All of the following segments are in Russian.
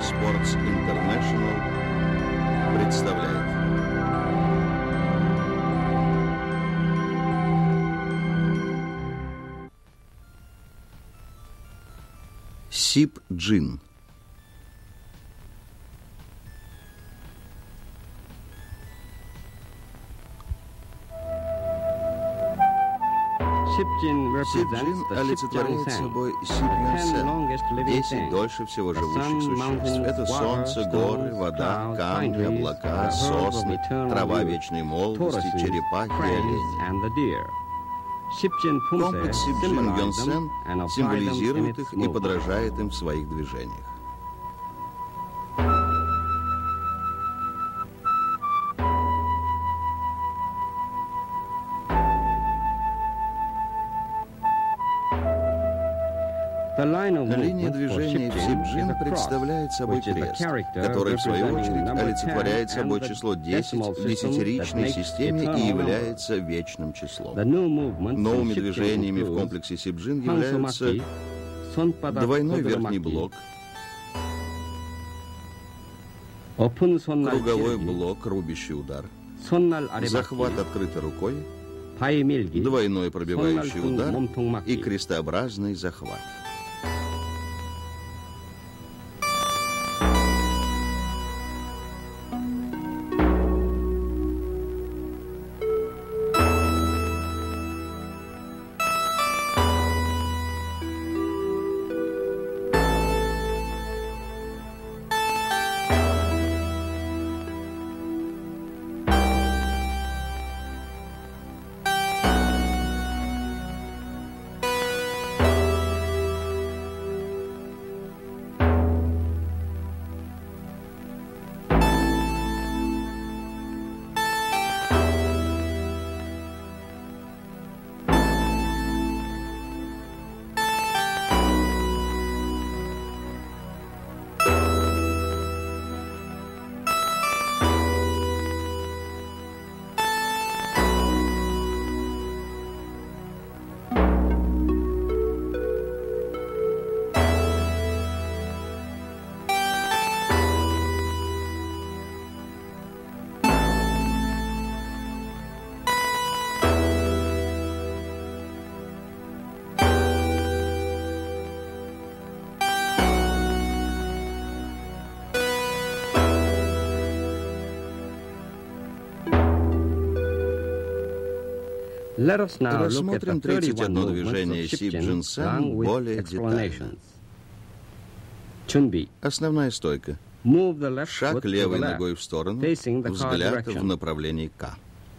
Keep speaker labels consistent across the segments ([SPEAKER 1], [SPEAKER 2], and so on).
[SPEAKER 1] Sports International представляет. Сип-Джин. Сип-Джин олицетворяет собой Сип-Юнсен, 10 дольше всего живущих существ. Это солнце, горы, вода, камни, облака, сосны, трава вечной молодости, черепахи и олени. Комплекс Сип-Джин-Юнсен символизирует их и подражает им в своих движениях. Линия движения в Сип-Джин представляет собой крест, который, в свою очередь, олицетворяет собой число 10 в десятиричной системе и является вечным числом. Новыми движениями в комплексе Сип-Джин являются двойной верхний блок, круговой блок, рубящий удар, захват открытой рукой, двойной пробивающий удар и крестообразный захват. Рассмотрим 31 движение Сип-Джин-Сен более детально. Основная стойка. Шаг левой ногой в сторону, взгляд в направлении К.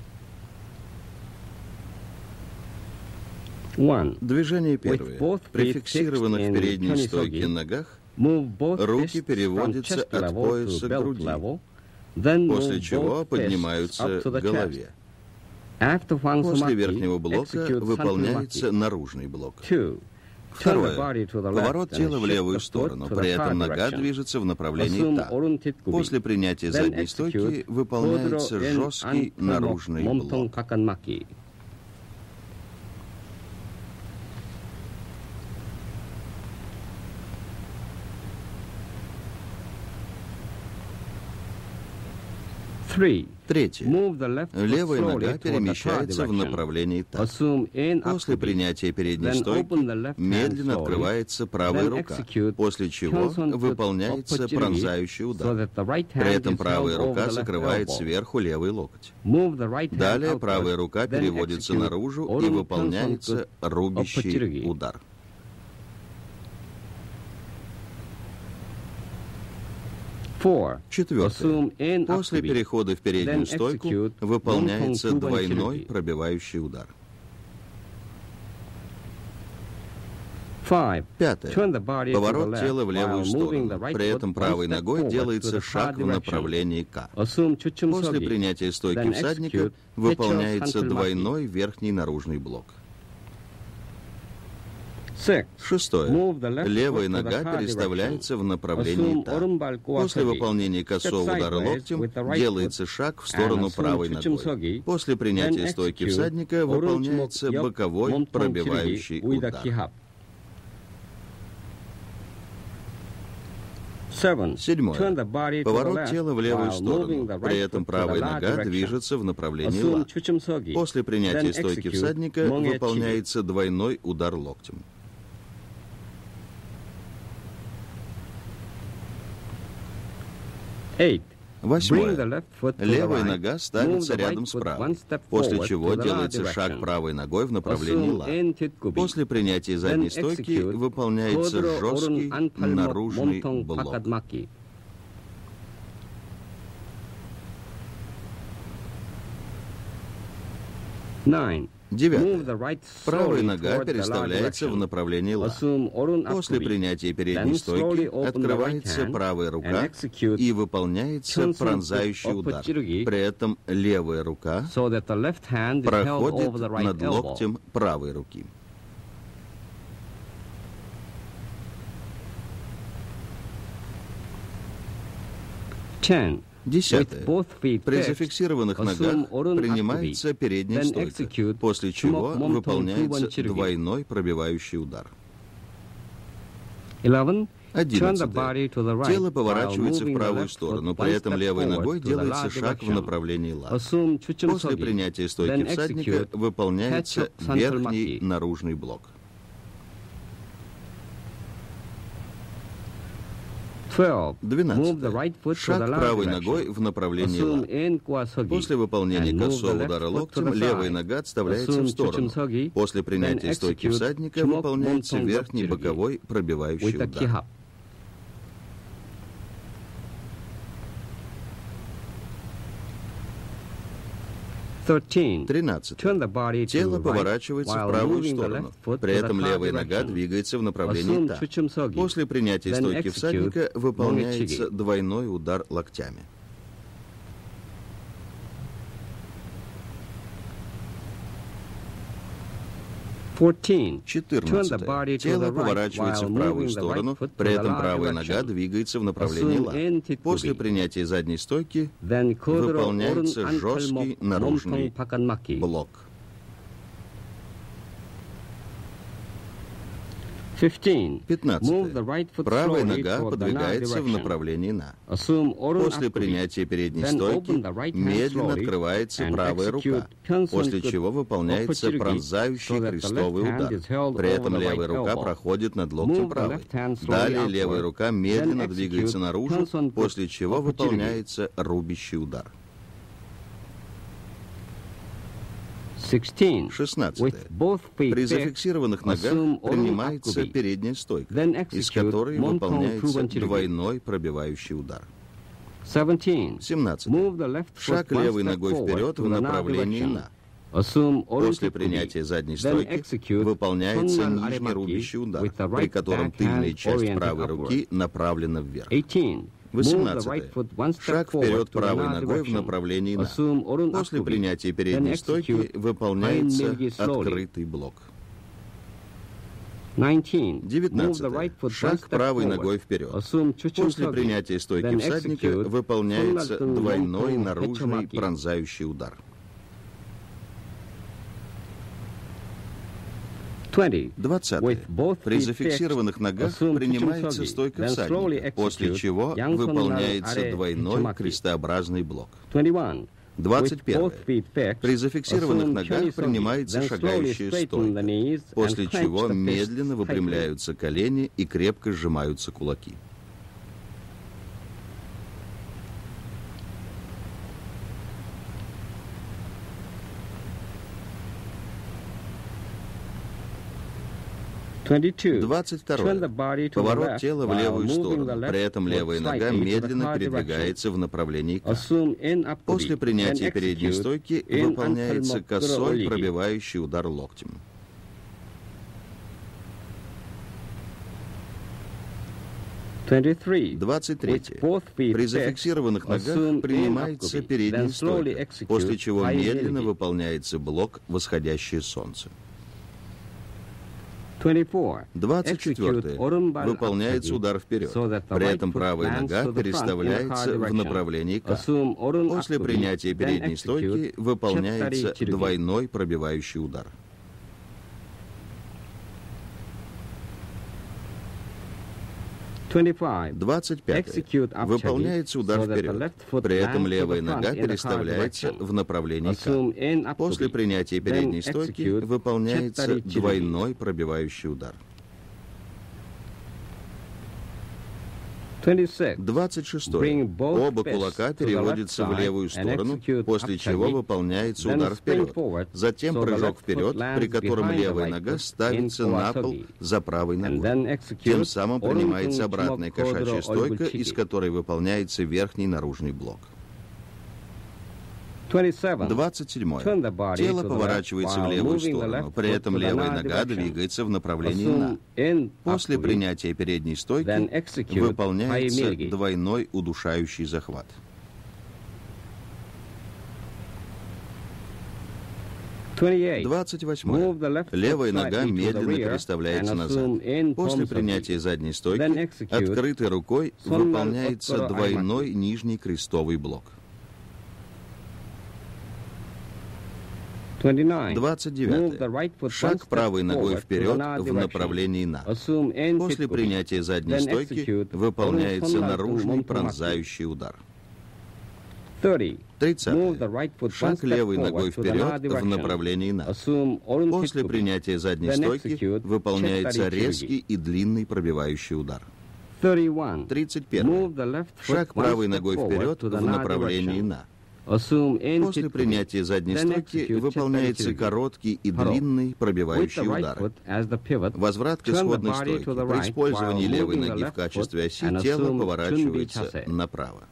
[SPEAKER 1] Движение первое. При фиксированных в передней стойке ногах руки переводятся от пояса к груди, после чего поднимаются к голове. После верхнего блока выполняется наружный блок. Второе. Поворот тела в левую сторону. При этом нога движется в направлении Та. После принятия задней стойки выполняется жесткий наружный блок. Третье. Левая нога перемещается в направлении Та. После принятия передней стойки медленно открывается правая рука, после чего выполняется пронзающий удар. При этом правая рука закрывает сверху левый локоть. Далее правая рука переводится наружу и выполняется рубящий удар. Четвертое. После перехода в переднюю стойку выполняется двойной пробивающий удар. Пятое. Поворот тела в левую сторону. При этом правой ногой делается шаг в направлении К. После принятия стойки всадника выполняется двойной верхний наружный блок. Шестое. Левая нога переставляется в направлении Та. После выполнения косого удара локтем делается шаг в сторону правой ногой. После принятия стойки всадника выполняется боковой пробивающий удар. Седьмое. Поворот тела в левую сторону. При этом правая нога движется в направлении ла. После принятия стойки всадника выполняется двойной удар локтем. 8. Левая нога ставится рядом с правой, после чего делается шаг правой ногой в направлении ла. После принятия задней стойки выполняется жесткий наружный блок. 9. Правая нога переставляется в направлении ла. После принятия передней стойки открывается правая рука и выполняется пронзающий удар. При этом левая рука проходит над локтем правой руки. 10. При зафиксированных ногах принимается передняя стойка, после чего выполняется двойной пробивающий удар. 11. Тело поворачивается в правую сторону, при этом левой ногой делается шаг в направлении ла. После принятия стойки всадника выполняется верхний наружный блок. 12. Шаг правой ногой в направлении ла. После выполнения косого удара локтем левая нога отставляется в сторону. После принятия стойки всадника выполняется верхний боковой пробивающий удар. 13. Тело поворачивается в правую сторону. При этом левая нога двигается в направлении та. После принятия стойки всадника выполняется двойной удар локтями. 14. Тело поворачивается в правую сторону, при этом правая нога двигается в направлении ла. После принятия задней стойки выполняется жесткий наружный блок. 15. Правая нога подвигается в направлении на. После принятия передней стойки медленно открывается правая рука, после чего выполняется пронзающий крестовый удар. При этом левая рука проходит над локтем правой. Далее левая рука медленно двигается наружу, после чего выполняется рубящий удар. 16. При зафиксированных ногах принимается передняя стойка, из которой выполняется двойной пробивающий удар. 17. Шаг левой ногой вперед в направлении на. После принятия задней стойки выполняется нижний рубящий удар, при котором тыльная часть правой руки направлена вверх. 18. Шаг вперед правой ногой в направлении на. После принятия передней стойки выполняется открытый блок. 19. Шаг правой ногой вперед. После принятия стойки всадника выполняется двойной наружный пронзающий удар. 20. При зафиксированных ногах принимается стойка всадника, после чего выполняется двойной крестообразный блок. 21. При зафиксированных ногах принимается шагающая стойка, после чего медленно выпрямляются колени и крепко сжимаются кулаки. 22. Поворот тела в левую сторону. При этом левая нога медленно передвигается в направлении К. После принятия передней стойки выполняется косой пробивающий удар локтем. 23. При зафиксированных ногах принимается передняя стойка, после чего медленно выполняется блок «Восходящее солнце». 24. Выполняется удар вперед. При этом правая нога переставляется в направлении К. После принятия передней стойки выполняется двойной пробивающий удар. 25. 25. Выполняется удар вперед. При этом левая нога переставляется в направлении К. После принятия передней стойки выполняется двойной пробивающий удар. 26. Оба кулака переводятся в левую сторону, после чего выполняется удар вперед. Затем прыжок вперед, при котором левая нога ставится на пол за правой ногой. Тем самым принимается обратная кошачья стойка, из которой выполняется верхний наружный блок. 27. Тело поворачивается в левую сторону, при этом левая нога двигается в направлении «на». После принятия передней стойки выполняется двойной удушающий захват. 28. Левая нога медленно переставляется назад. После принятия задней стойки открытой рукой выполняется двойной нижний крестовый блок. 29. Шаг правой ногой вперед в направлении «на». После принятия задней стойки выполняется наружный пронзающий удар. 30. Шаг левой ногой вперед в направлении «на». После принятия задней стойки выполняется резкий и длинный пробивающий удар. 31. Шаг правой ногой вперед в направлении «на». После принятия задней стойки выполняется короткий и длинный пробивающий удар. Возврат к исходной стойке. При использовании левой ноги в качестве оси тело поворачивается направо.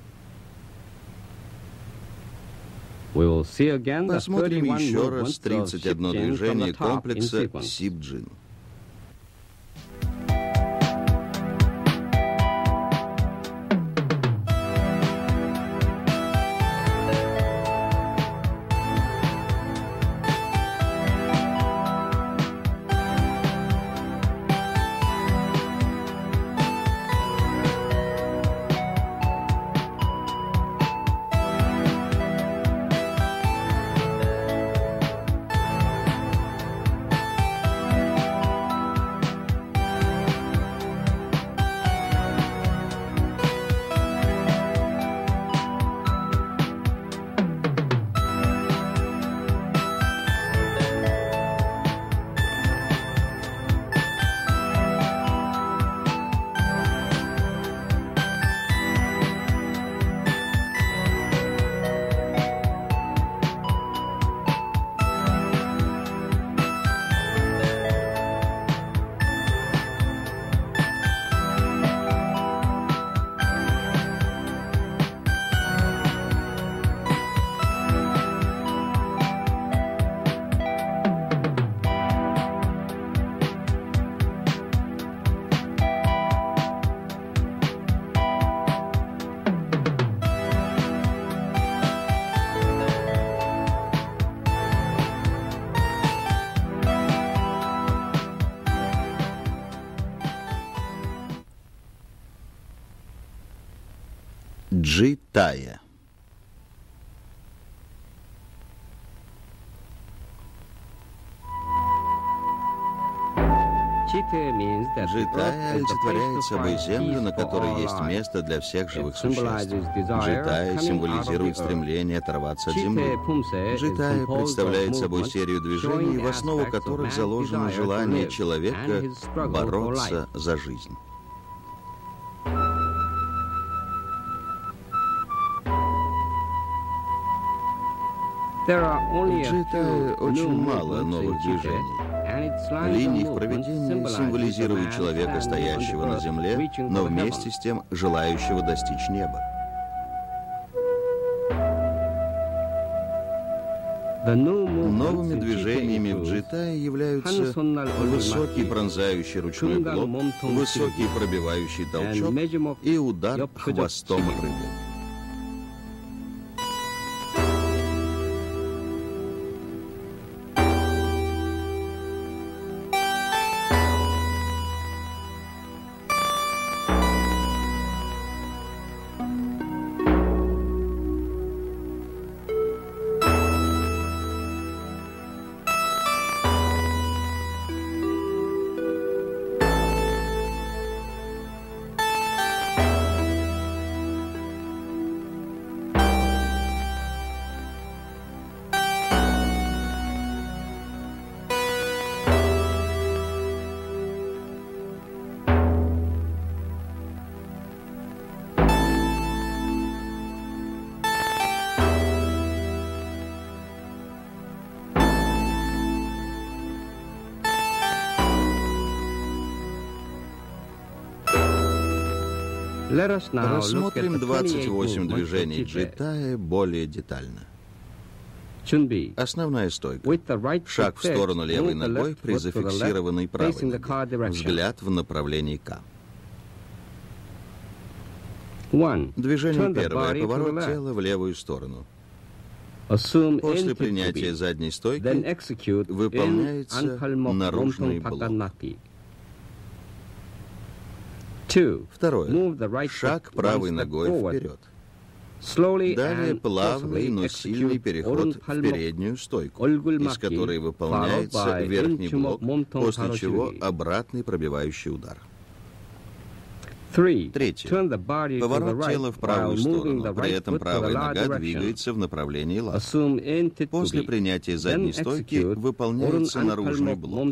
[SPEAKER 1] Посмотрим еще раз 31 движение комплекса Сибджин. Джитая. Джитая олицетворяет собой землю, на которой есть место для всех живых существ. Джитая символизирует стремление оторваться от земли. Джитая представляет собой серию движений, в основу которых заложено желание человека бороться за жизнь. В Джитае очень мало новых движений. Линии их проведения символизируют человека, стоящего на земле, но вместе с тем желающего достичь неба. Новыми движениями в Джитае являются высокий пронзающий ручной блок, высокий пробивающий толчок и удар хвостом рыбы. Рассмотрим 28 движений джитая более детально. Основная стойка. Шаг в сторону левой ногой при зафиксированной правой ноге. Взгляд в направлении К. Движение первое. Поворот тела в левую сторону. После принятия задней стойки выполняется наружный блок. Второе. Шаг правой ногой вперед. Далее плавный, но сильный переход в переднюю стойку, из которой выполняется верхний блок, после чего обратный пробивающий удар. Третье. Поворот тела в правую сторону, при этом правая нога двигается в направлении лад. После принятия задней стойки выполняется наружный блок.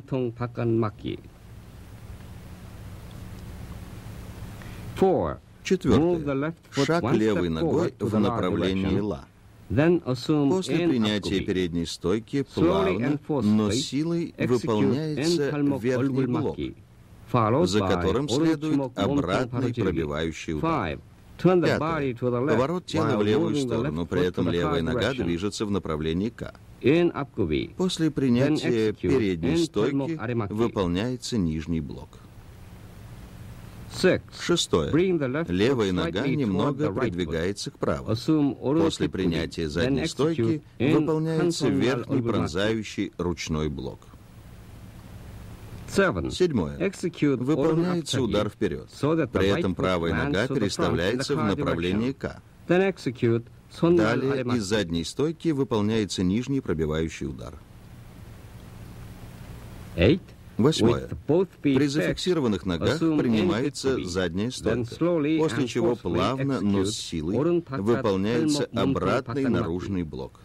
[SPEAKER 1] Четвертое. Шаг левой ногой в направлении ла. После принятия передней стойки плавно, но силой выполняется верхний блок, за которым следует обратный пробивающий удар. Пятое. Поворот тела в левую сторону, при этом левая нога движется в направлении К. После принятия передней стойки выполняется нижний блок. Шестое. Левая нога немного придвигается к правой. После принятия задней стойки выполняется верхний пронзающий ручной блок. Седьмое. Выполняется удар вперед. При этом правая нога переставляется в направлении К. Далее из задней стойки выполняется нижний пробивающий удар. Восьмое. При зафиксированных ногах принимается задняя стойка, после чего плавно, но с силой выполняется обратный наружный блок.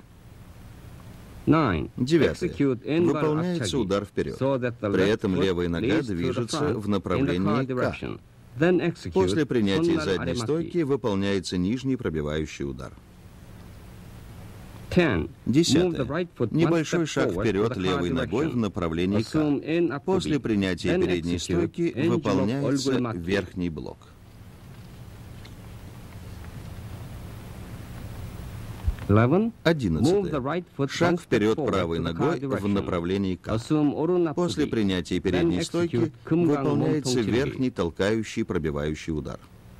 [SPEAKER 1] Девятое. Выполняется удар вперед. При этом левая нога движется в направлении К. После принятия задней стойки выполняется нижний пробивающий удар. Десятое. Небольшой шаг вперед левой ногой в направлении К. После принятия передней стойки выполняется верхний блок. 11. Шаг вперед правой ногой в направлении К. После принятия передней стойки выполняется верхний толкающий пробивающий удар.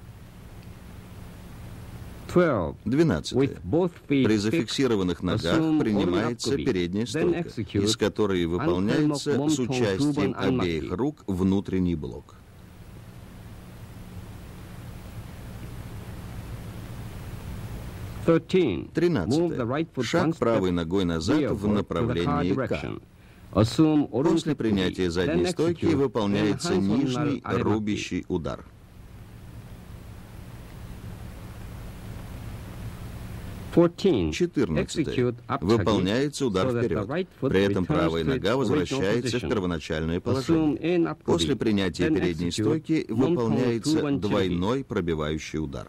[SPEAKER 1] 12. При зафиксированных ногах принимается передняя стойка, из которой выполняется с участием обеих рук внутренний блок. 13. Шаг правой ногой назад в направлении К. После принятия задней стойки выполняется нижний рубящий удар. 14. Выполняется удар вперед. При этом правая нога возвращается в первоначальное положение. После принятия передней стойки выполняется двойной пробивающий удар.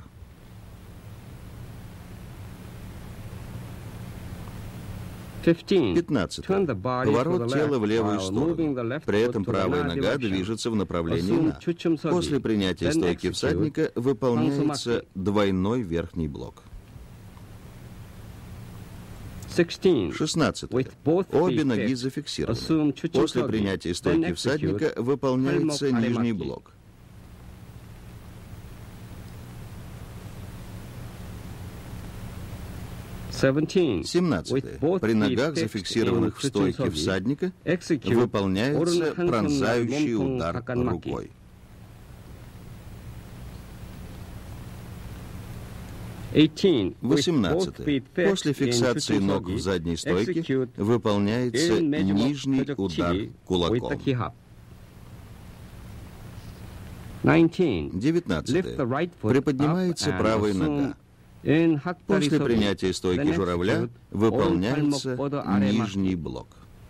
[SPEAKER 1] 15. Поворот тела в левую сторону. При этом правая нога движется в направлении На. После принятия стойки всадника выполняется двойной верхний блок. 16. Обе ноги зафиксированы. После принятия стойки всадника выполняется нижний блок. 17. При ногах, зафиксированных в стойке всадника, выполняется пронзающий удар рукой. 18. После фиксации ног в задней стойке выполняется нижний удар кулаком. 19. Приподнимается правая нога. После принятия стойки журавля выполняется нижний блок.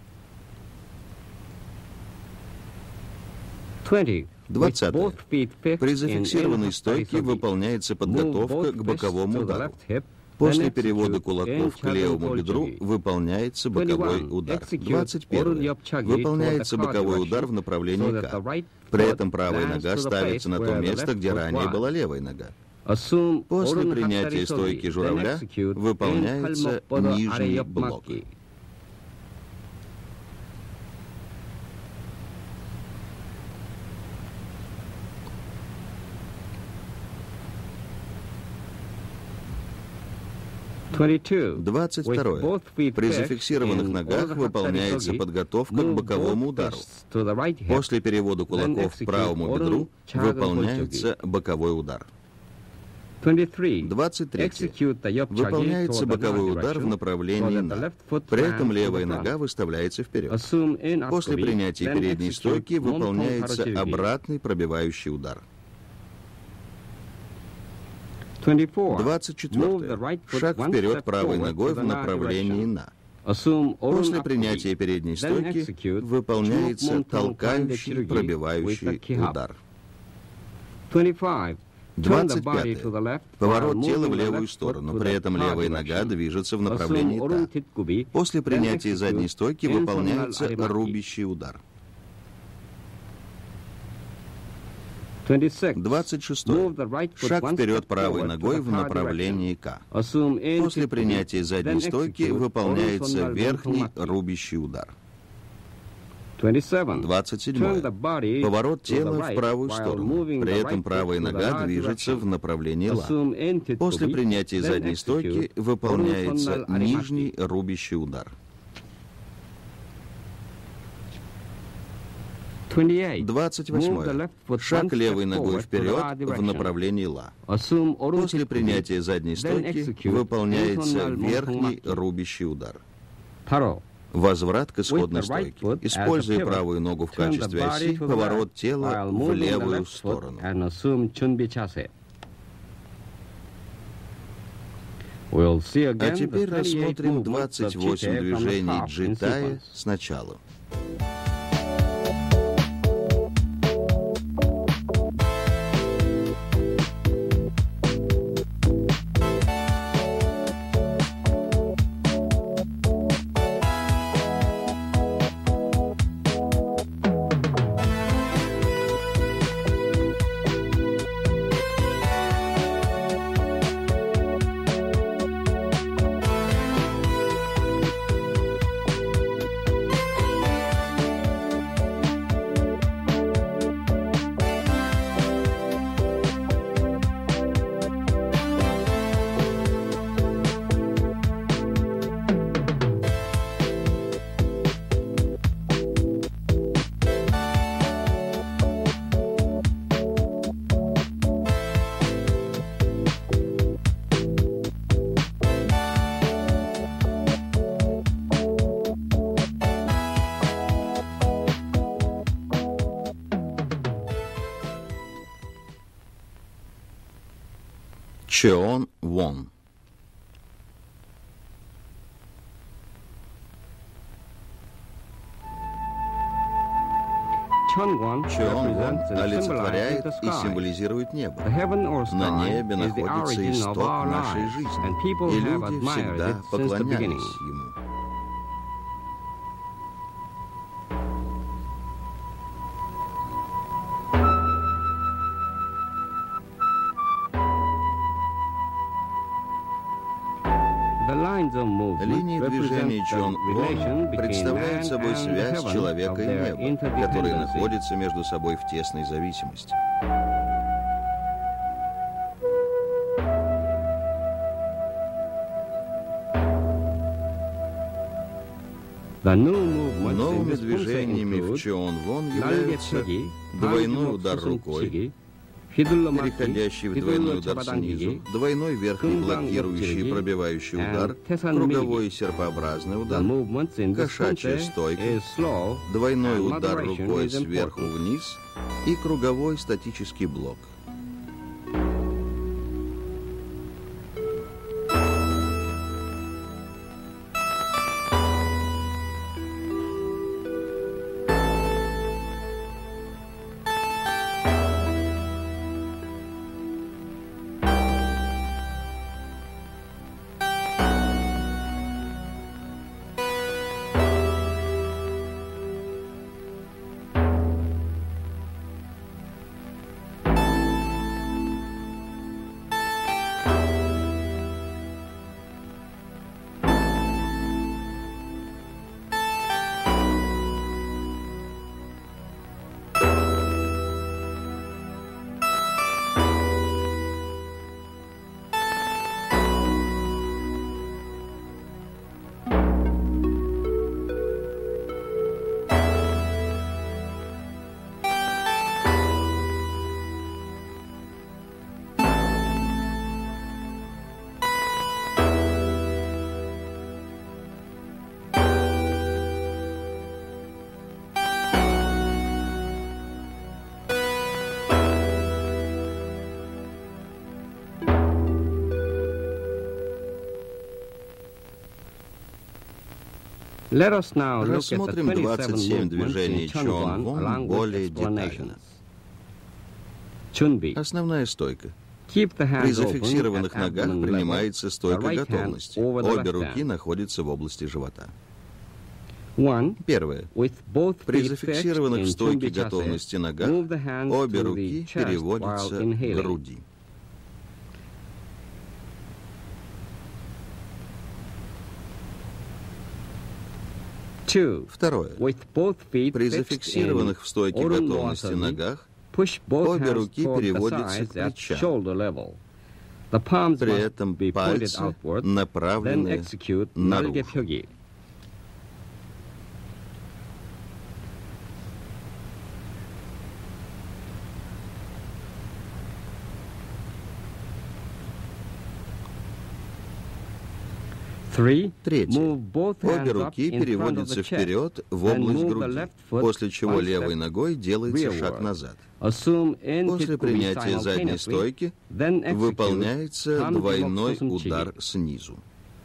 [SPEAKER 1] 20. При зафиксированной стойке выполняется подготовка к боковому удару. После перевода кулаков к левому бедру выполняется боковой удар. 21. Выполняется боковой удар в направлении К. При этом правая нога ставится на то место, где ранее была левая нога. После принятия стойки журавля выполняется нижний блок.
[SPEAKER 2] $22.
[SPEAKER 1] 22. При зафиксированных ногах выполняется подготовка к боковому удару. После перевода кулаков к правому бедру выполняется боковой удар.
[SPEAKER 2] 23.
[SPEAKER 1] 23. Выполняется боковой удар в направлении «на». При этом левая нога выставляется вперед. После принятия передней стойки выполняется обратный пробивающий удар. 24. Шаг вперед правой ногой в направлении «на». После принятия передней стойки выполняется толкающий пробивающий удар. 25. Поворот тела в левую сторону, при этом левая нога движется в направлении «та». После принятия задней стойки выполняется рубящий удар. 26. Шаг вперед правой ногой в направлении «К». После принятия задней стойки выполняется верхний рубящий удар. 27. Поворот тела в правую сторону. При этом правая нога движется в направлении «ла». После принятия задней стойки выполняется нижний рубящий удар. 28. Шаг левой ногой вперед в направлении «ла». После принятия задней стойки выполняется верхний рубящий удар. Возврат к исходной стойке. Используя правую ногу в качестве оси, поворот тела в левую сторону.
[SPEAKER 2] А
[SPEAKER 1] теперь рассмотрим 28 движений джитая сначала. Чеон Вон. Чеон Вон олицетворяет и символизирует небо. На небе находится исток нашей жизни, и люди всегда поклонялись ему. Линии движения Чеон Вон представляют собой связь человека и неба, которые находятся между собой в тесной зависимости. Новыми движениями в Чеон Вон являются двойной удар рукой, переходящий в двойной удар снизу, двойной верхний блокирующий и пробивающий удар, круговой серпообразный удар, кошачья стойка, двойной удар рукой сверху вниз и круговой статический блок. Рассмотрим 27 движений Чон-Вон более детально. Основная стойка. При зафиксированных ногах принимается стойка готовности. Обе руки находятся в области живота. Первое. При зафиксированных в стойке готовности ногах обе руки переводятся к груди. Второе. При зафиксированных в стойке готовности ногах обе руки переводятся к плечам. При этом пальцы направлены наружу. Третье. Обе руки переводятся вперед в область груди, после чего левой ногой делается шаг назад. После принятия задней стойки выполняется двойной удар снизу.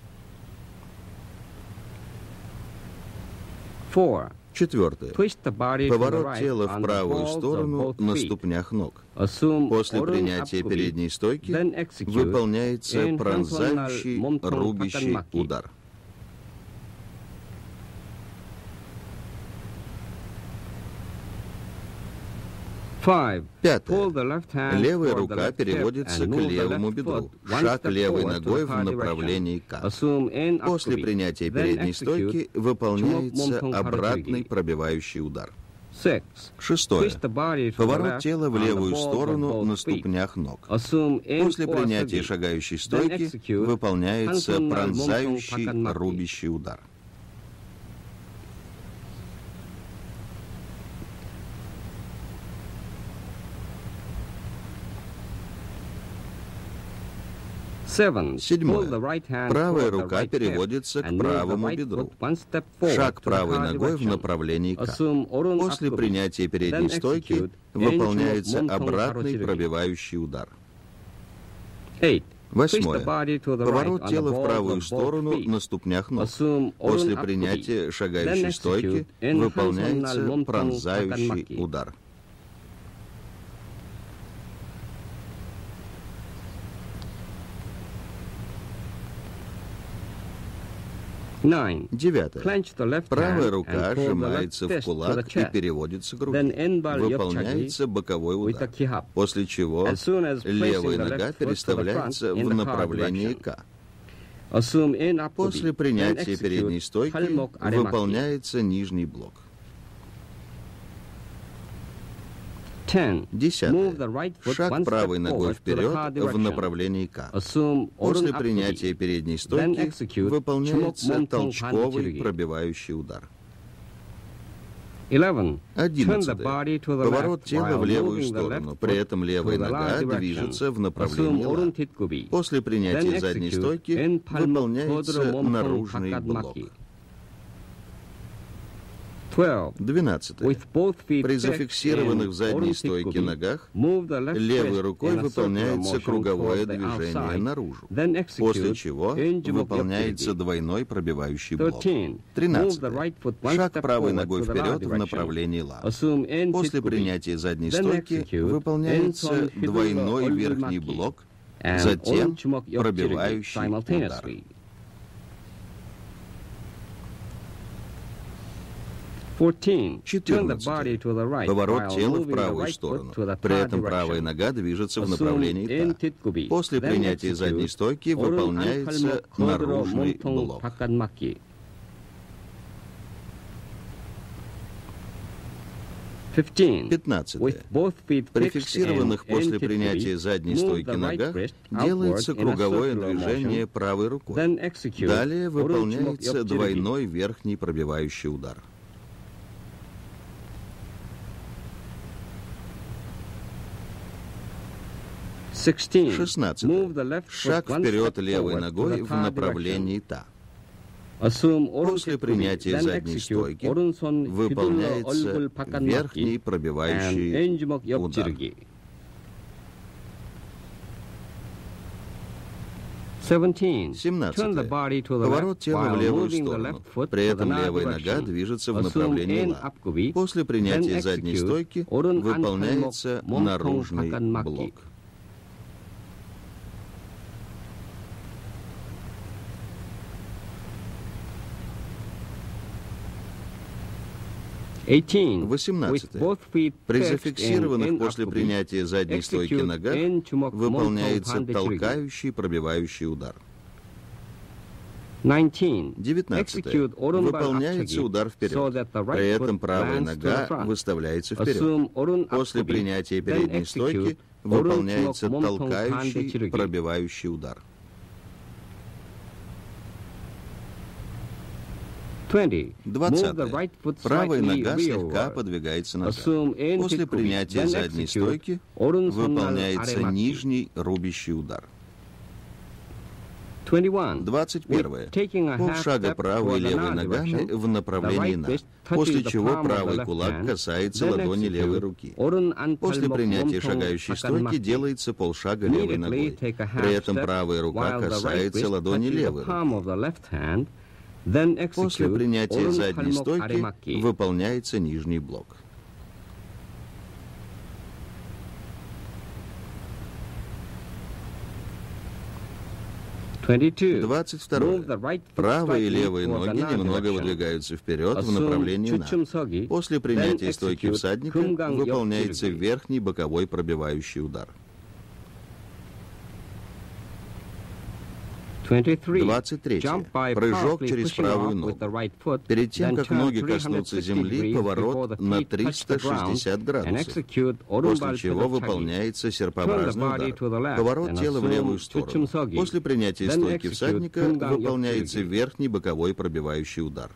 [SPEAKER 1] Четвертое. Поворот тела в правую сторону на ступнях ног. После принятия передней стойки выполняется пронзающий, рубящий удар. Пятое. Левая рука переводится к левому бедру. Шаг левой ногой в направлении К. После принятия передней стойки выполняется обратный пробивающий удар. Шестое. Поворот тела в левую сторону на ступнях ног. После принятия шагающей стойки выполняется пронзающий, рубящий удар. Седьмое. Правая рука переводится к правому бедру. Шаг правой ногой в направлении К. После принятия передней стойки выполняется обратный пробивающий удар. Восьмое. Поворот тела в правую сторону на ступнях ног. После принятия шагающей стойки выполняется пронзающий удар. Девятое. Правая рука сжимается в кулак и переводится к груди. Выполняется боковой удар, после чего левая нога переставляется в направлении К. После принятия передней стойки выполняется нижний блок. Десятое. Шаг правой ногой вперед в направлении К. После принятия передней стойки выполняется толчковый пробивающий удар. 11. Поворот тела в левую сторону. При этом левая нога движется в направлении Ла. После принятия задней стойки выполняется наружный блок. 12. При зафиксированных в задней стойке ногах левой рукой выполняется круговое движение наружу, после чего выполняется двойной пробивающий блок. 13. Шаг правой ногой вперед в направлении Ла. После принятия задней стойки выполняется двойной верхний блок, затем пробивающий удар. 14. Поворот тела в правую сторону. При этом правая нога движется в направлении К. После принятия задней стойки выполняется наружный блок. 15. При фиксированных после принятия задней стойки ногах делается круговое движение правой рукой. Далее выполняется двойной верхний пробивающий удар. 16. Шаг вперед левой ногой в направлении Та. После принятия задней стойки выполняется верхний пробивающий удар. 17. Поворот тела в левую сторону. При этом левая нога движется в направлении ла. После принятия задней стойки выполняется наружный блок.
[SPEAKER 2] $18.
[SPEAKER 1] 18. При зафиксированных после принятия задней стойки ногах выполняется толкающий, пробивающий удар. 19. Выполняется удар вперед. При этом правая нога выставляется вперед. После принятия передней стойки выполняется толкающий, пробивающий удар.
[SPEAKER 2] 20.
[SPEAKER 1] Правая нога слегка подвигается назад. После принятия задней стойки выполняется нижний рубящий удар. 21. Полшага правой и левой ногами в направлении на, после чего правый кулак касается ладони левой руки. После принятия шагающей стойки делается полшага левой ногой. При этом правая рука касается ладони левой руки. После принятия задней стойки выполняется нижний блок.
[SPEAKER 2] $22.
[SPEAKER 1] 22. Правые и левые ноги немного выдвигаются вперед в направлении на. После принятия стойки всадника выполняется верхний боковой пробивающий удар. 23. Прыжок через правую ногу. Перед тем, как ноги коснутся земли, поворот на 360 градусов, после чего выполняется серпообразный удар. Поворот тела в левую сторону. После принятия стойки всадника выполняется верхний боковой пробивающий удар.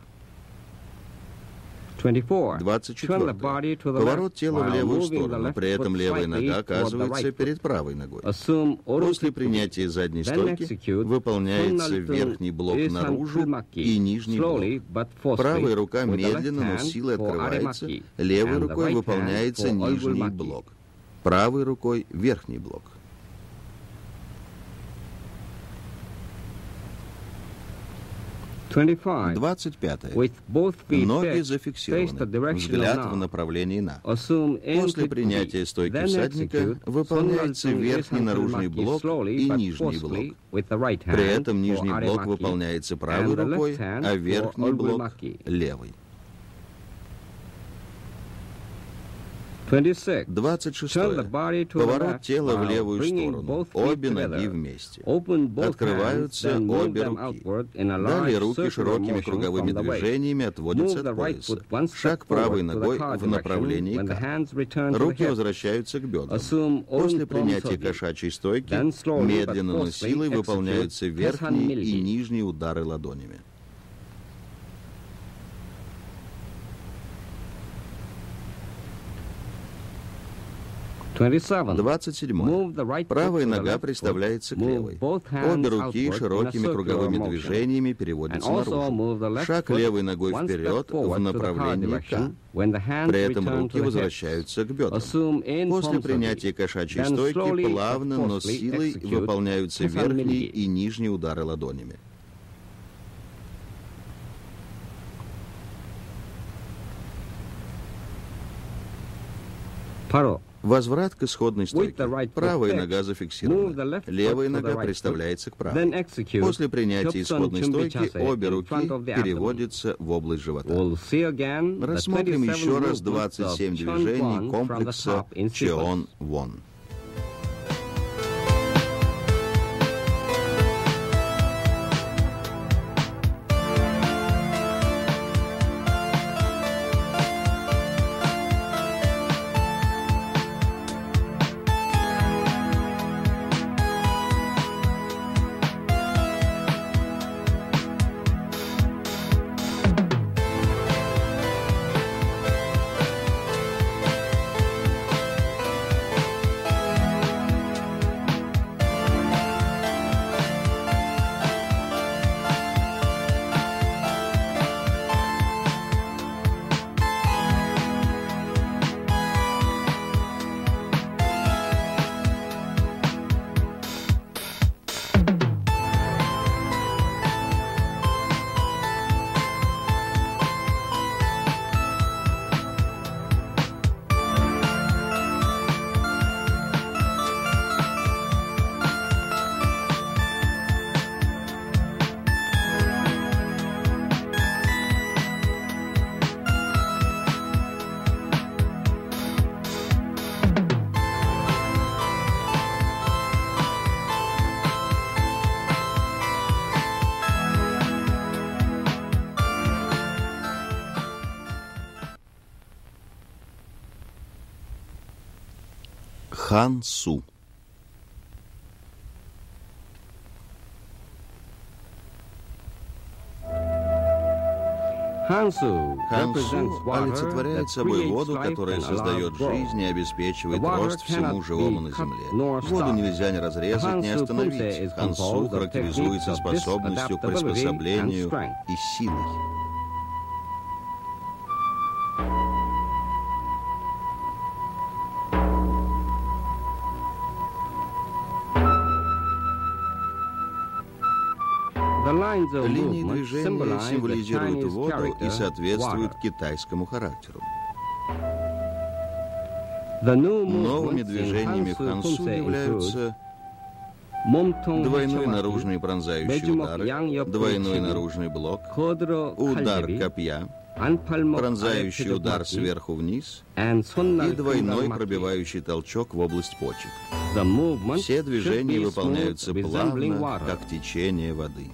[SPEAKER 1] 24. Поворот тела в левую сторону, при этом левая нога оказывается перед правой ногой. После принятия задней стойки выполняется верхний блок наружу и нижний блок. Правая рука медленно, но с силой открывается, левой рукой выполняется нижний блок. Правой рукой верхний блок. 25. Ноги зафиксированы. Взгляд в направлении на. После принятия стойки всадника выполняется верхний наружный блок и нижний блок. При этом нижний блок выполняется правой рукой, а верхний блок — левой. 26. Поворот тела в левую сторону. Обе ноги вместе. Открываются обе руки. Далее руки широкими круговыми движениями отводятся от пояса. Шаг правой ногой в направлении к. Руки возвращаются к бедрам. После принятия кошачьей стойки медленно, но силой выполняются верхние и нижние удары ладонями. 27. Правая нога приставляется к левой. Обе руки широкими круговыми движениями переводятся наружу. Шаг левой ногой вперед в направлении к. При этом руки возвращаются к бедрам. После принятия кошачьей стойки плавно, но с силой выполняются верхние и нижние удары ладонями.
[SPEAKER 2] パロ
[SPEAKER 1] Возврат к исходной стойке. Правая нога зафиксирована. Левая нога приставляется к правой. После принятия исходной стойки обе руки переводятся в область живота. Рассмотрим еще раз 27 движений комплекса Cheon-Won. Хан-су.
[SPEAKER 2] Хансу
[SPEAKER 1] олицетворяет собой воду, которая создает жизнь и обеспечивает рост всему живому на земле. Воду нельзя ни разрезать, ни остановить. Хансу характеризуется способностью к приспособлению и силой. Линии движения символизируют воду и соответствуют китайскому характеру. Новыми движениями в хансу являются двойной наружный пронзающий удар, двойной наружный блок, удар копья, пронзающий удар сверху вниз и двойной пробивающий толчок в область почек. Все движения выполняются плавно, как течение воды.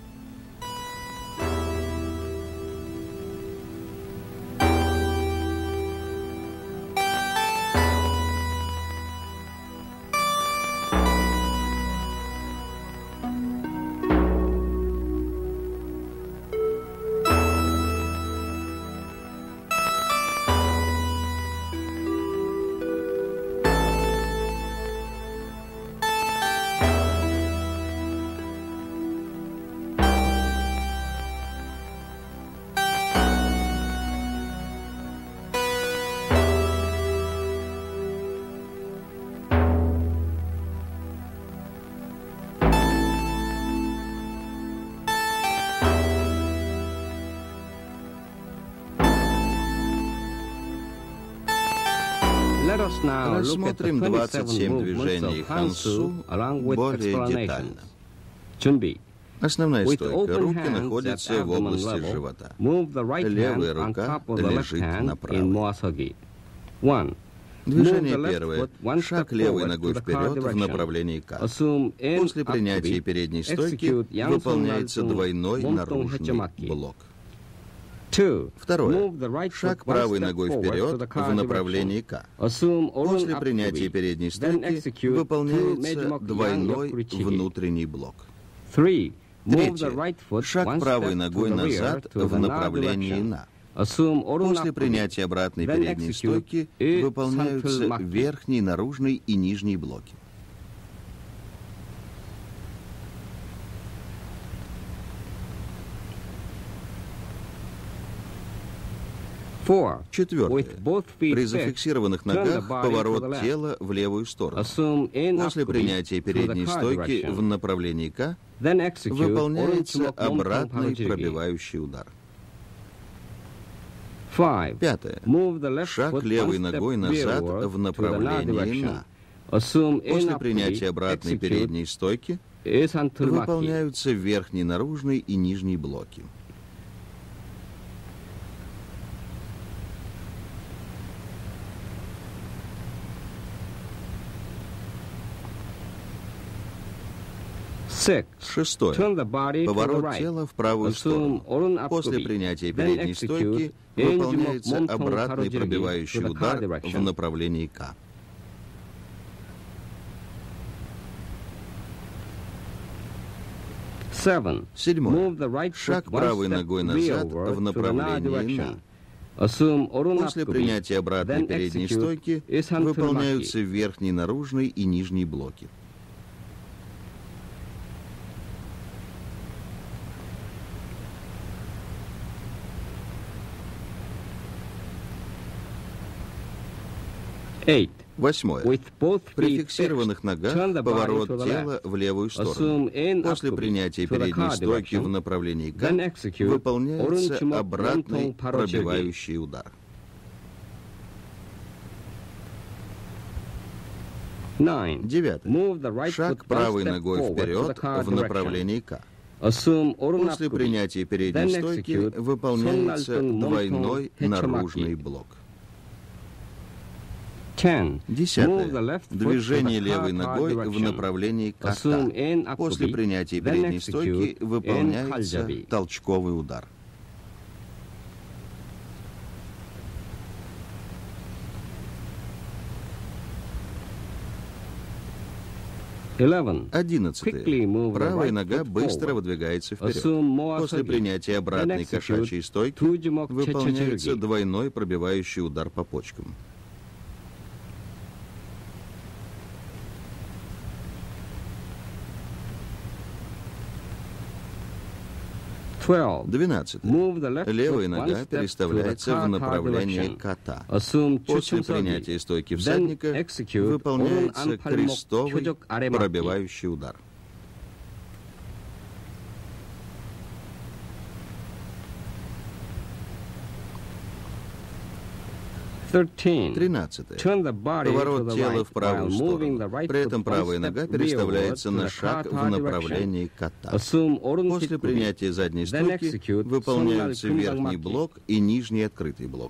[SPEAKER 1] Рассмотрим 27 движений хансу более детально. Основная стойка. Руки находятся в области живота. Левая рука лежит на правой. Движение первое. Шаг левой ногой вперед в направлении К. После принятия передней стойки выполняется двойной наружный блок. Второе. Шаг правой ногой вперед в направлении К. После принятия передней стойки выполняется двойной внутренний блок. Третье. Шаг правой ногой назад в направлении На. После принятия обратной передней стойки выполняются верхний, наружный и нижний блоки. Четвертое. При зафиксированных ногах поворот тела в левую сторону. После принятия передней стойки в направлении К выполняется обратный пробивающий удар. Пятое. Шаг левой ногой назад в направлении На. После принятия обратной передней стойки выполняются верхний, наружный и нижний блоки. Шестое. Поворот тела в правую сторону. После принятия передней стойки выполняется обратный пробивающий удар в направлении К. Седьмое. Шаг правой ногой назад в направлении На. После принятия обратной передней стойки выполняются верхний, наружный и нижний блоки. Восьмое. При фиксированных ногах поворот тела в левую сторону. После принятия передней стойки в направлении К выполняется обратный пробивающий удар. Девятое. Шаг правой ногой вперед в направлении К. После принятия передней стойки выполняется двойной наружный блок. Десятое. Движение левой ногой в направлении К. После принятия передней стойки выполняется толчковый удар. 11. Правая нога быстро выдвигается вперед. После принятия обратной кошачьей стойки выполняется двойной пробивающий удар по почкам. 12. Левая нога переставляется в направлении кота. После принятия стойки всадника выполняется крестовый пробивающий удар. 13. Поворот тела в правую сторону. При этом правая нога переставляется на шаг в направлении кота. После принятия задней стойки выполняются верхний блок и нижний открытый блок.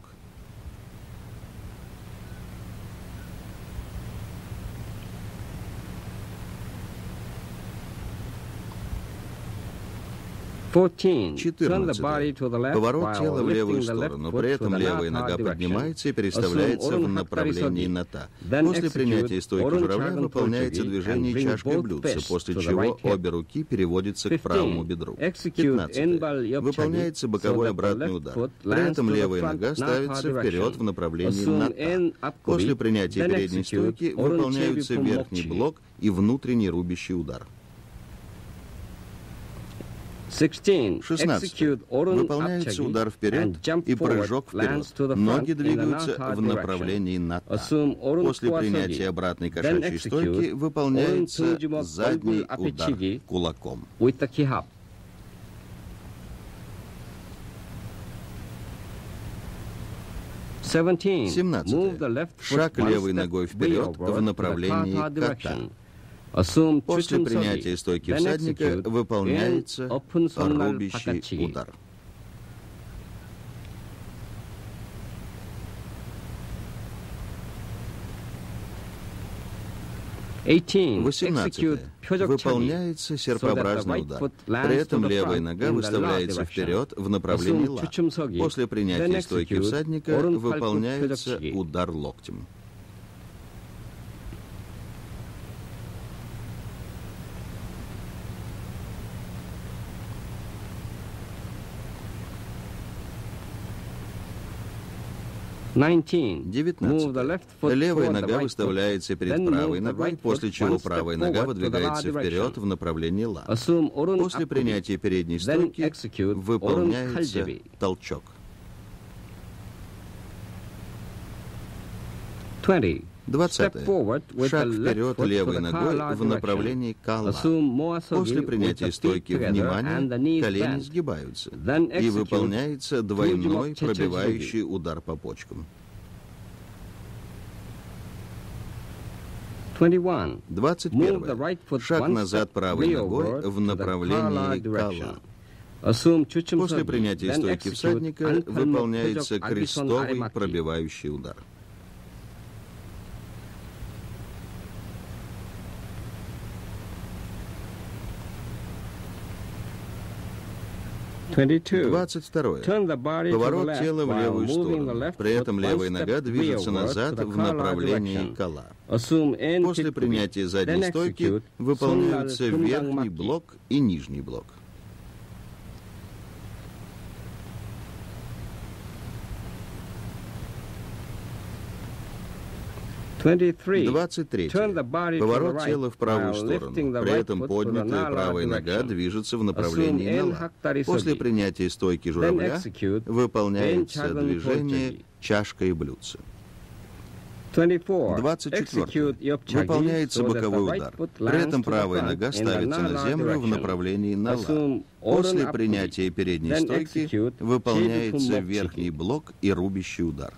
[SPEAKER 1] 14. Поворот тела в левую сторону. При этом левая нога поднимается и переставляется в направлении нота. После принятия стойки журавля выполняется движение чашкой блюдца, после чего обе руки переводятся к правому бедру. 15. Выполняется боковой обратный удар. При этом левая нога ставится вперед в направлении нота. После принятия передней стойки выполняются верхний блок и внутренний рубящий удар. 16. Выполняется удар вперед и прыжок вперед. Ноги двигаются в направлении нота. После принятия обратной кошачьей стойки выполняется задний удар кулаком. 17. Шаг левой ногой вперед в направлении кота. После принятия стойки всадника выполняется рубящий удар. 18. Выполняется серпообразный удар. При этом левая нога выставляется вперед в направлении ла. После принятия стойки всадника выполняется удар локтем. 19. Левая нога выставляется перед правой ногой, после чего правая нога выдвигается вперед в направлении ла. После принятия передней стойки выполняется толчок. 20. Шаг вперед левой ногой в направлении кала. После принятия стойки внимания колени сгибаются и выполняется двойной пробивающий удар по почкам. 21. Шаг назад правой ногой в направлении кала. После принятия стойки всадника выполняется крестовый пробивающий удар. 22. Поворот тела в левую сторону. При этом левая нога движется назад в направлении кала. После принятия задней стойки выполняются верхний блок и нижний блок. 23. Поворот тела в правую сторону. При этом поднятая правая нога движется в направлении ла. После принятия стойки журавля выполняется движение чашка и блюдце. 24. Выполняется боковой удар. При этом правая нога ставится на землю в направлении на ла. После принятия передней стойки выполняется верхний блок и рубящий удар.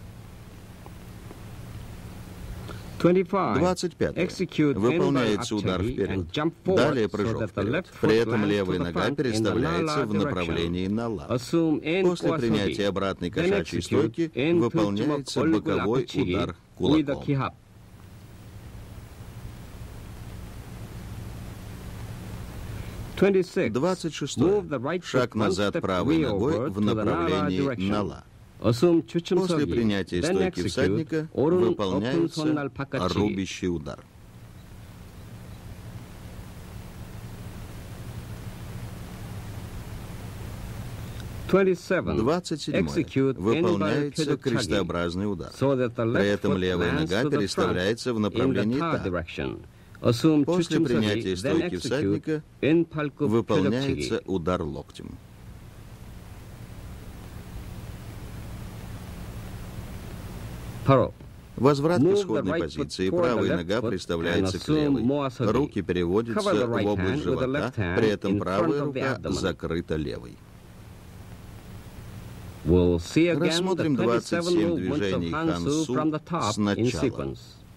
[SPEAKER 1] 25. Выполняется удар вперед. Далее прыжок вперед. При этом левая нога переставляется в направлении на ла. После принятия обратной кошачьей стойки выполняется боковой удар кулаком. 26. Шаг назад правой ногой в направлении на ла. После принятия стойки всадника выполняется рубящий удар. 27. Выполняется крестообразный удар. При этом левая нога переставляется в направлении та. После принятия стойки всадника выполняется удар локтем. Возврат к исходной позиции. Правая нога приставляется к левой. Руки переводятся в область живота, при этом правая рука закрыта левой. Рассмотрим 27 движений Хан-Су сначала.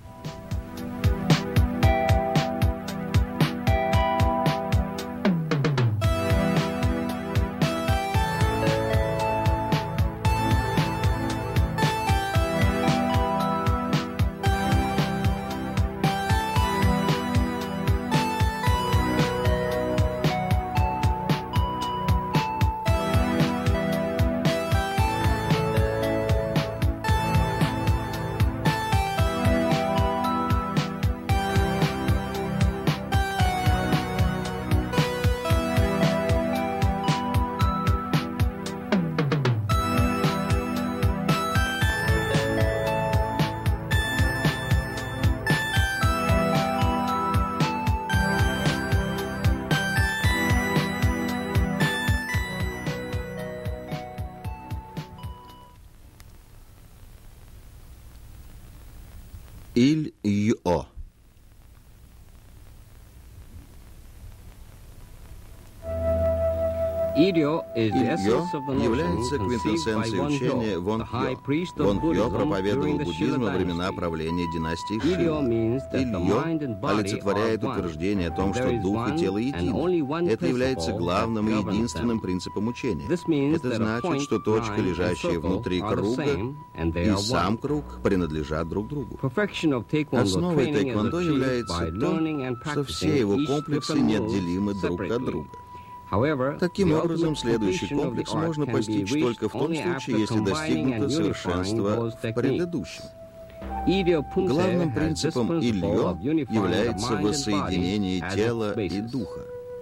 [SPEAKER 1] Иль-Йо. Иль-Йо является квинтэссенцией учения Вонхё. Вонхё проповедовал буддизм во времена правления династии Ши. Иль-Йо олицетворяет утверждение о том, что дух и тело едины. Это является главным и единственным принципом учения. Это значит, что точка, лежащая внутри круга, и сам круг принадлежат друг другу. Основой тхэквондо является то, что все его комплексы неотделимы друг от друга. Таким образом, следующий комплекс можно постичь только в том случае, если достигнуто совершенство в предыдущем. Главным принципом Иль-Йо является воссоединение тела и духа.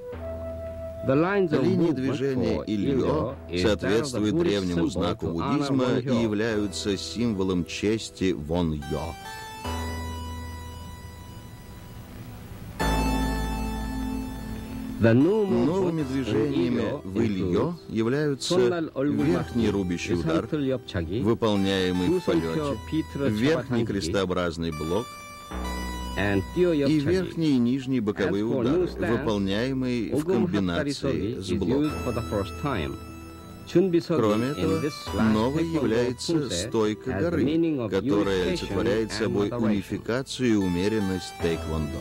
[SPEAKER 1] Линии движения Иль-Йо соответствуют древнему знаку буддизма и являются символом чести Вон-Йо. Новыми движениями в Иль-Йо являются верхний рубящий удар, выполняемый в полете, верхний крестообразный блок и верхний и нижний боковые удары, выполняемые в комбинации с блоком. Кроме этого, новой является стойка горы, которая олицетворяет собой унификацию и умеренность тхэквондо.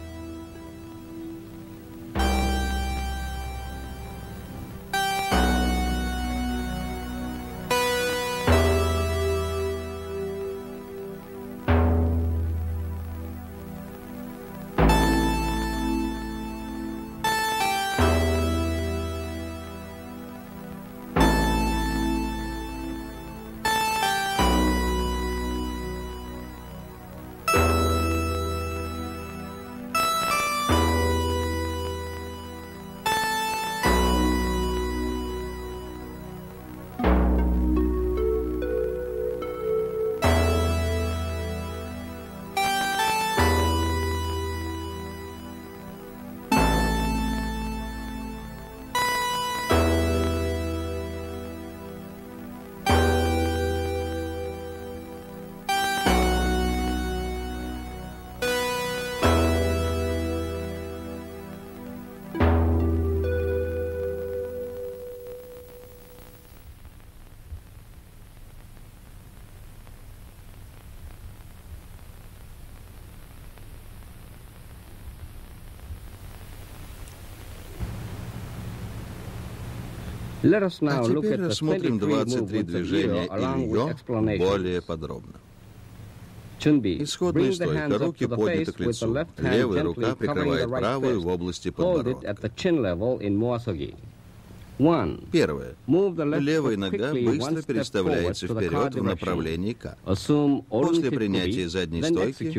[SPEAKER 1] А теперь рассмотрим 23 движения Иль-Йо более подробно. Исходная стойка. Руки подняты к лицу. Левая рука прикрывает правую в области подбородка. Первое. Левая нога быстро переставляется вперед в направлении К. После принятия задней стойки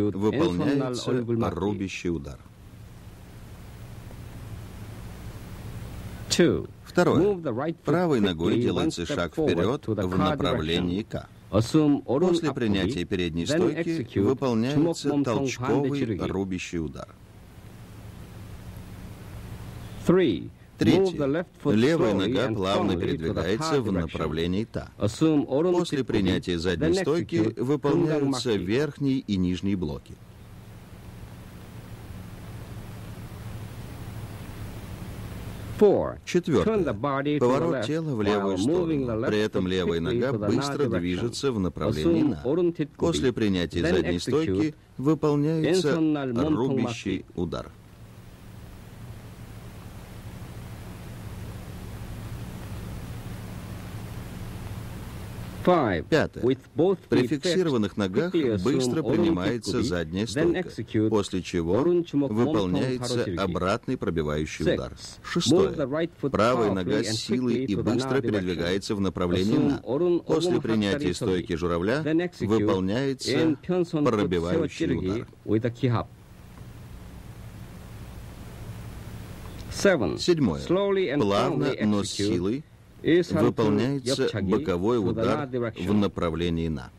[SPEAKER 1] выполняется рубящий удар. Второе. Правой ногой делается шаг вперед в направлении К. После принятия передней стойки выполняется толчковый рубящий удар. Третье. Левая нога плавно передвигается в направлении Та. После принятия задней стойки выполняются верхний и нижний блоки. Четвертое. Поворот тела в левую сторону. При этом левая нога быстро движется в направлении На. После принятия задней стойки выполняется рубящий удар. Пятое. При фиксированных ногах быстро принимается задняя стойка, после чего выполняется обратный пробивающий удар. Шестое. Правая нога с силой и быстро передвигается в направлении На. После принятия стойки журавля выполняется пробивающий удар. Седьмое. Плавно, но с силой выполняется боковой удар в направлении На.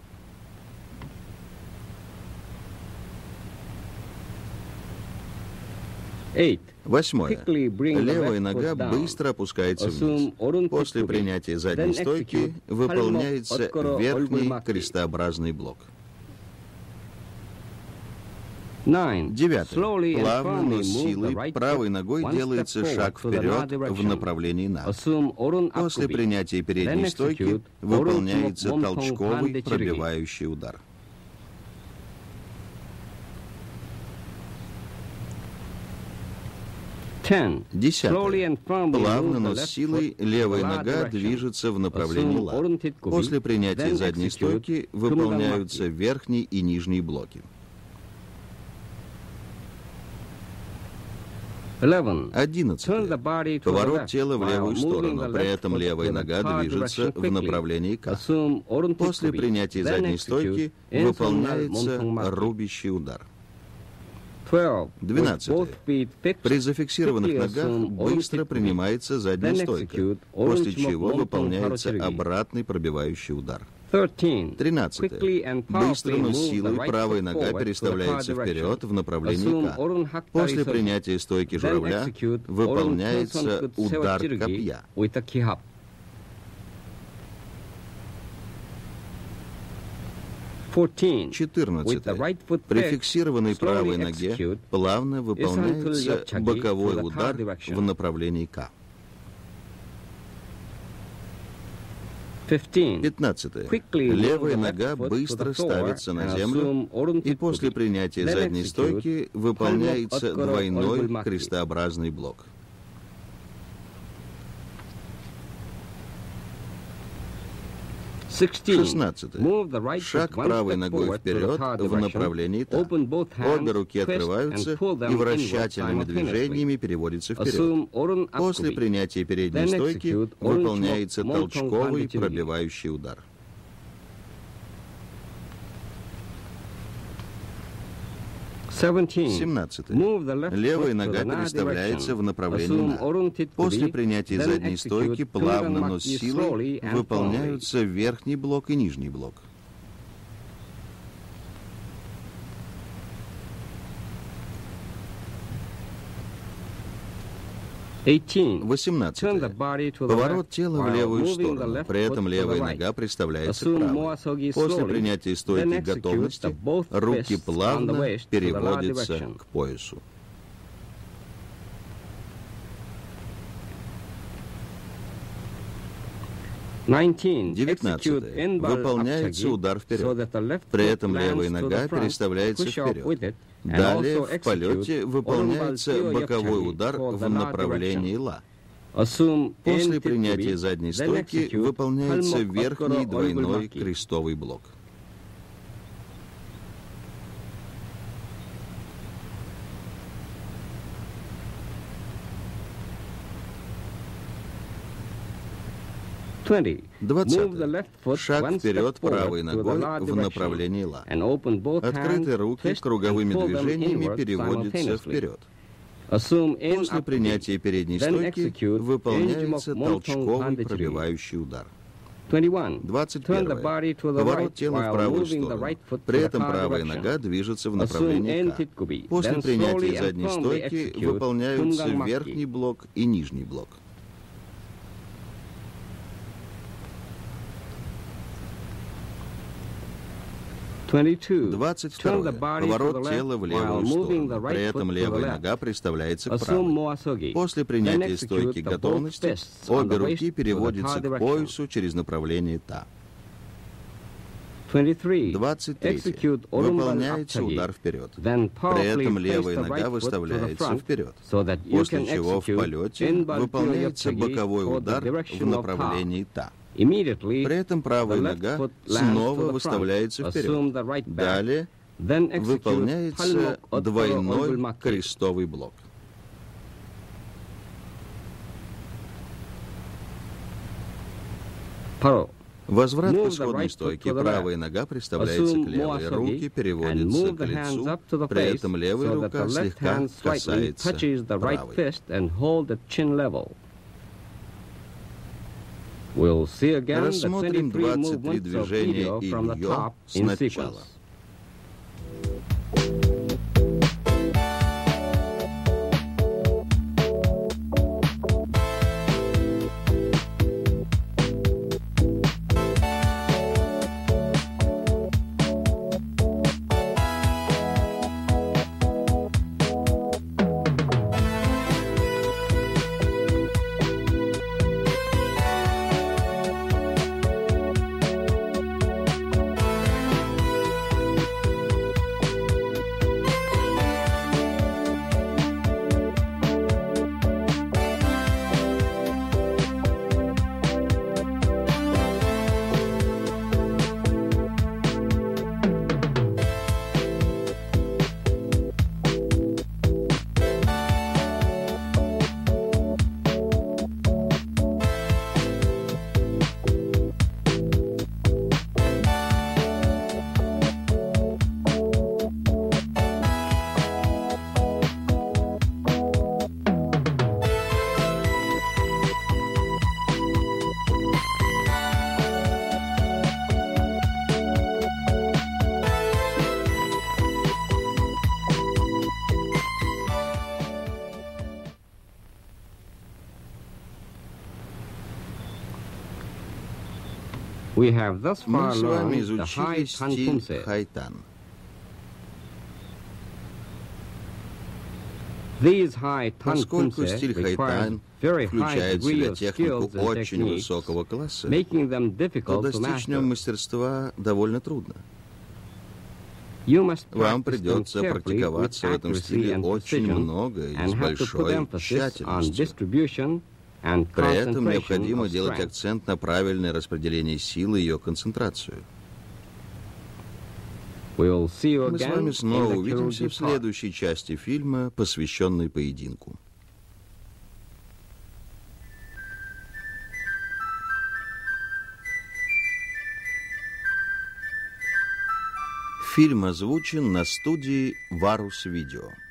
[SPEAKER 1] Восьмое. Левая нога быстро опускается вниз. После принятия задней стойки выполняется верхний крестообразный блок. Девятое. Плавно, но с силой правой ногой делается шаг вперед в направлении На. После принятия передней стойки выполняется толчковый пробивающий удар. Десятое. Плавно, но с силой левая нога движется в направлении Ла. После принятия задней стойки выполняются верхний и нижний блоки. 11. Поворот тела в левую сторону. При этом левая нога движется в направлении К. После принятия задней стойки выполняется рубящий удар. 12. При зафиксированных ногах быстро принимается задняя стойка, после чего выполняется обратный пробивающий удар. 13. Быстро, но с силой правая нога переставляется вперед в направлении К. После принятия стойки журавля выполняется удар копья. 14. При фиксированной правой ноге плавно выполняется боковой удар в направлении К. 15. Левая нога быстро ставится на землю, и после принятия задней стойки выполняется двойной крестообразный блок. 16. Шаг правой ногой вперед в направлении Та. Обе руки открываются и вращательными движениями переводятся вперед. После принятия передней стойки выполняется толчковый пробивающий удар. 17. Левая нога переставляется в направлении На. После принятия задней стойки плавно, но с силой выполняются верхний блок и нижний блок. 18. Поворот тела в левую сторону. При этом левая нога приставляется к правой. После принятия стойки готовности руки плавно переводятся к поясу. 19. Выполняется удар вперед. При этом левая нога переставляется вперед. Далее в полете выполняется боковой удар в направлении Ла. После принятия задней стойки выполняется верхний двойной крестовый блок. 20. Шаг вперед правой ногой в направлении Ла. Открытые руки круговыми движениями переводятся вперед. После принятия передней стойки выполняется толчковый пробивающий удар. 21. Поворот тела в правую сторону. При этом правая нога движется в направлении К. После принятия задней стойки выполняются верхний блок и нижний блок. 22. Поворот тела в левую сторону. При этом левая нога приставляется к правой. После принятия стойки готовности обе руки переводятся к поясу через направление Та. 23. Выполняется удар вперед. При этом левая нога выставляется вперед, после чего в полете выполняется боковой удар в направлении Та. При этом правая нога снова выставляется вперед. Далее выполняется двойной крестовый блок. Возврат к исходной стойке. Правая нога приставляется к левой, руки переводятся к лицу, при этом левая рука слегка касается правой. Рассмотрим 23 движения Ильё сначала. Мы с вами изучили стиль хайтан. Поскольку стиль хайтан включает в себя технику очень высокого класса, то достичь в нем мастерства довольно трудно. Вам придется практиковаться в этом стиле очень много и с большой тщательностью. При этом необходимо делать акцент на правильное распределение силы и ее концентрацию. Мы с вами снова увидимся в следующей части фильма, посвященной поединку. Фильм озвучен на студии Varus Video.